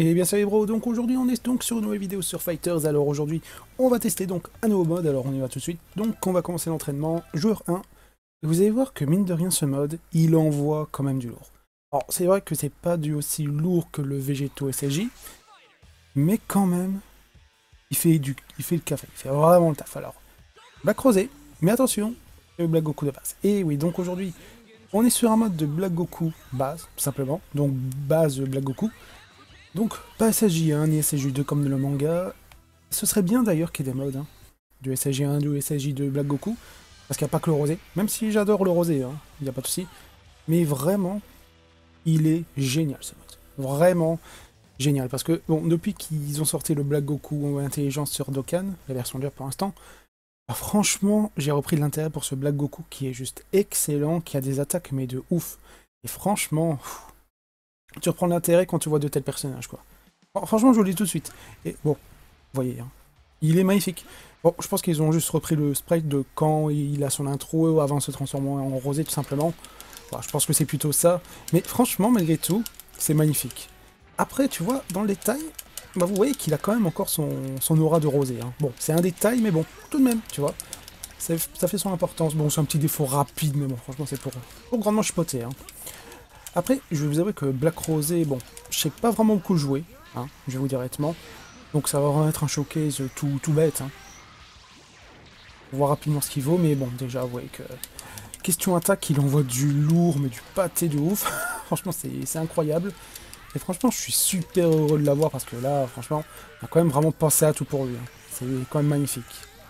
Et bien salut bro, donc aujourd'hui on est donc sur une nouvelle vidéo sur Fighters. Alors aujourd'hui on va tester donc un nouveau mode, alors on y va tout de suite. Donc on va commencer l'entraînement, joueur 1. Et vous allez voir que mine de rien ce mode, il envoie quand même du lourd. Alors c'est vrai que c'est pas du aussi lourd que le Végéto SSJ, mais quand même, il fait le café, il fait vraiment le taf. Alors, Black Rosé, mais attention, le Black Goku de base. Et oui, donc aujourd'hui on est sur un mode de Black Goku base, tout simplement, donc base Black Goku. Donc, pas SSJ1 ni SSJ2 comme dans le manga. Ce serait bien d'ailleurs qu'il y ait des modes, hein, du SSJ1, du SSJ2 Black Goku, parce qu'il n'y a pas que le rosé. Même si j'adore le rosé, hein, il n'y a pas de souci. Mais vraiment, il est génial ce mode. Vraiment génial. Parce que, bon, depuis qu'ils ont sorti le Black Goku intelligence sur Dokkan, la version dure pour l'instant, bah, franchement, j'ai repris de l'intérêt pour ce Black Goku qui est juste excellent, qui a des attaques mais de ouf. Et franchement, tu reprends l'intérêt quand tu vois de tels personnages, quoi. Bon, franchement, je vous le dis tout de suite. Et bon, vous voyez, hein, il est magnifique. Bon, je pense qu'ils ont juste repris le sprite de quand il a son intro avant de se transformer en rosé, tout simplement. Voilà, je pense que c'est plutôt ça. Mais franchement, malgré tout, c'est magnifique. Après, tu vois, dans le détail, bah, vous voyez qu'il a quand même encore son aura de rosé. Hein. Bon, c'est un détail, mais bon, tout de même, tu vois. Ça fait son importance. Bon, c'est un petit défaut rapide, mais bon, franchement, c'est pour grandement chipoter. Hein. Après, je vais vous avouer que Black Rosé, bon, je sais pas vraiment beaucoup jouer, hein, je vais vous dire honnêtement. Donc ça va vraiment être un showcase tout bête, hein. On voit rapidement ce qu'il vaut, mais bon, déjà, vous voyez que... Question attaque, il envoie du lourd, mais du pâté de ouf. Franchement, c'est incroyable. Et franchement, je suis super heureux de l'avoir, parce que là, franchement, on a quand même vraiment pensé à tout pour lui. Hein. C'est quand même magnifique.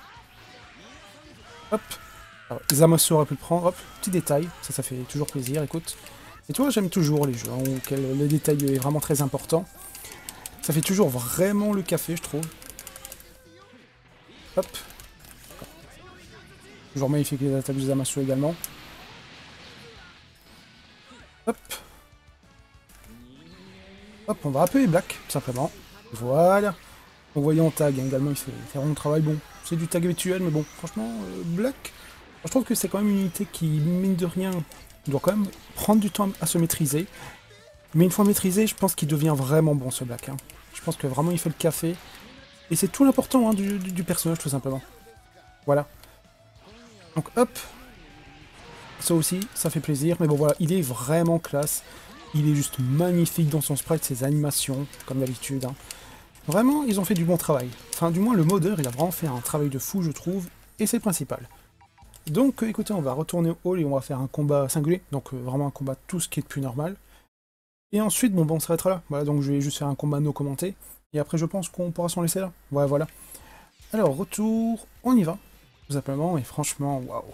Hop. Alors, Zamasu aurait pu le prendre, hop, petit détail, ça fait toujours plaisir, écoute. Et tu vois, j'aime toujours les jeux hein, où le détail est vraiment très important. Ça fait toujours vraiment le café, je trouve. Hop. Toujours magnifique les attaques de Zamasu également. Hop. Hop, on va appeler Black, tout simplement. Voilà. Donc voyons tag hein, également, il fait vraiment le travail. Bon, c'est du tag virtuel, mais bon, franchement, Black, je trouve que c'est quand même une unité qui, mine de rien, doit quand même prendre du temps à se maîtriser. Mais une fois maîtrisé, je pense qu'il devient vraiment bon ce Black. Hein. Je pense que vraiment il fait le café. Et c'est tout l'important hein, du personnage, tout simplement. Voilà. Donc hop. Ça aussi, ça fait plaisir. Mais bon voilà, il est vraiment classe. Il est juste magnifique dans son sprite, ses animations, comme d'habitude. Hein. Vraiment, ils ont fait du bon travail. Enfin, du moins, le modeur, il a vraiment fait un travail de fou, je trouve. Et c'est le principal. Donc, écoutez, on va retourner au hall et on va faire un combat singulier. Donc, vraiment un combat tout ce qui est de plus normal. Et ensuite, bon, on s'arrêtera là. Voilà, donc je vais juste faire un combat no commenté. Et après, je pense qu'on pourra s'en laisser là. Ouais, voilà. Alors, retour, on y va. Tout simplement, et franchement, waouh.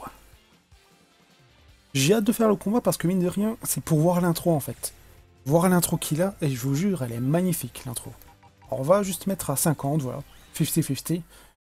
J'ai hâte de faire le combat parce que, mine de rien, c'est pour voir l'intro, en fait. Voir l'intro qu'il a, et je vous jure, elle est magnifique, l'intro. Alors, on va juste mettre à 50, voilà. 50-50.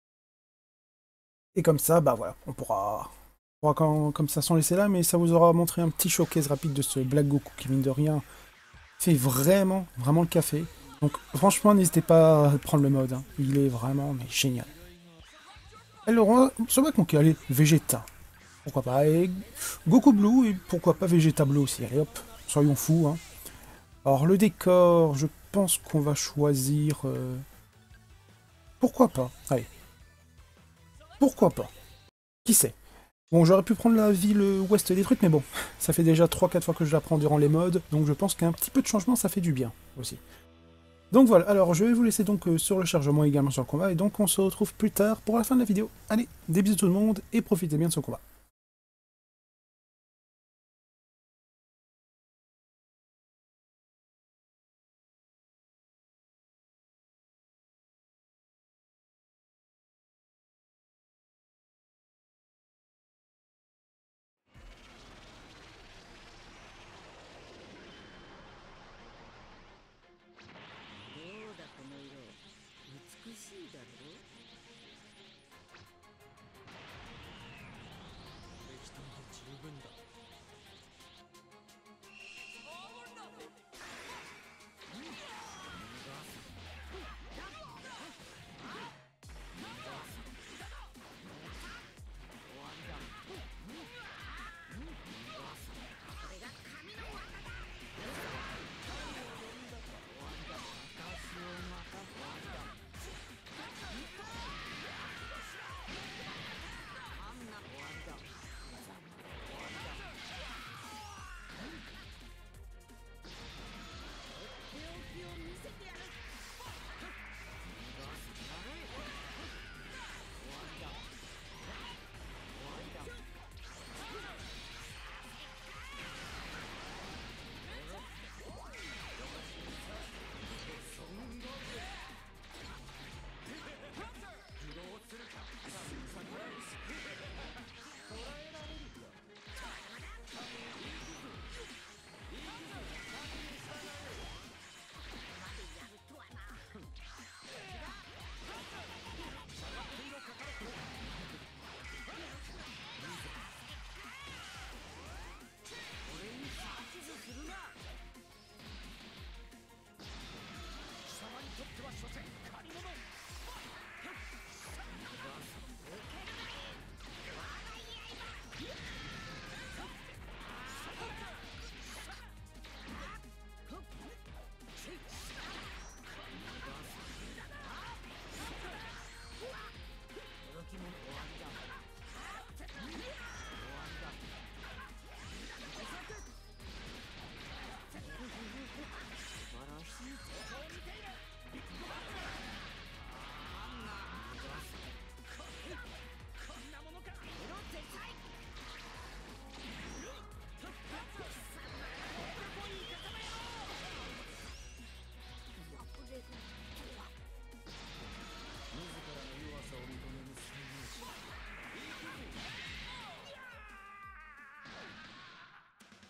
Et comme ça, bah voilà, on pourra comme ça s'en laisser là, mais ça vous aura montré un petit showcase rapide de ce Black Goku qui, mine de rien, fait vraiment le café. Donc franchement, n'hésitez pas à prendre le mode, hein. Il est vraiment mais génial. Alors, on va conquérir, allez, Vegeta. Pourquoi pas, et Goku Blue, et pourquoi pas Vegeta Blue aussi, allez hop, soyons fous. Hein. Alors le décor, je pense qu'on va choisir... Pourquoi pas, allez, pourquoi pas, qui sait. Bon, j'aurais pu prendre la ville ouest détruite, mais bon, ça fait déjà 3-4 fois que je la prends durant les modes, donc je pense qu'un petit peu de changement, ça fait du bien, aussi. Donc voilà, alors je vais vous laisser donc sur le chargement également sur le combat, et donc on se retrouve plus tard pour la fin de la vidéo. Allez, des bisous tout le monde, et profitez bien de ce combat.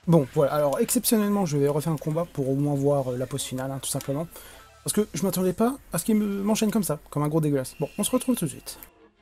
Bon, voilà, alors exceptionnellement, je vais refaire un combat pour au moins voir la pause finale, hein, tout simplement. Parce que je m'attendais pas à ce qu'il m'enchaîne comme ça, comme un gros dégueulasse. Bon, on se retrouve tout de suite.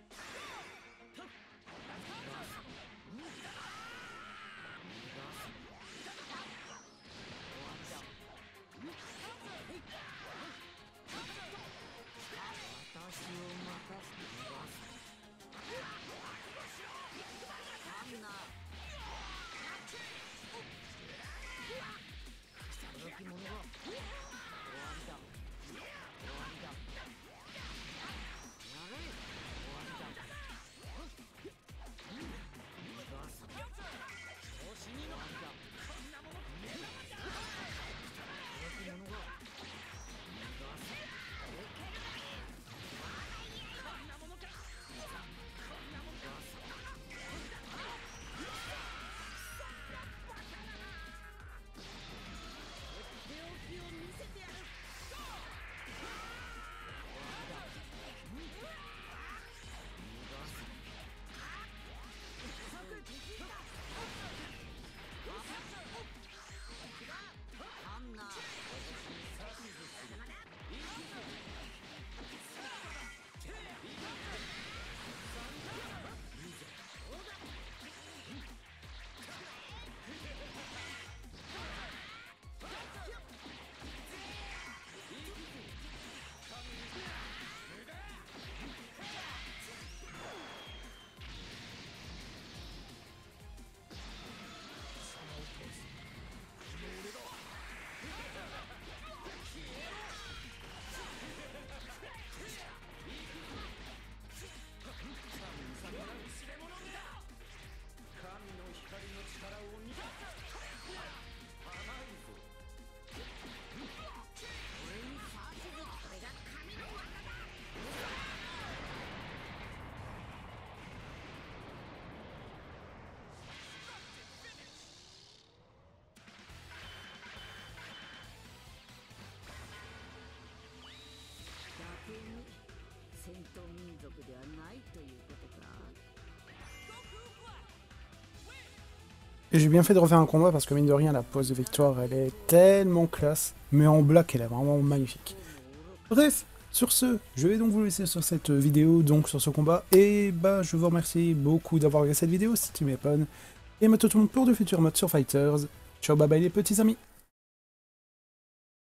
Et j'ai bien fait de refaire un combat parce que mine de rien, la pose de victoire, elle est tellement classe. Mais en black, elle est vraiment magnifique. Bref, sur ce, je vais donc vous laisser sur cette vidéo, donc sur ce combat. Et bah, je vous remercie beaucoup d'avoir regardé cette vidéo, c'était mes ponnes. Et à tout le monde pour de futurs modes sur Fighters. Ciao, bye bye les petits amis.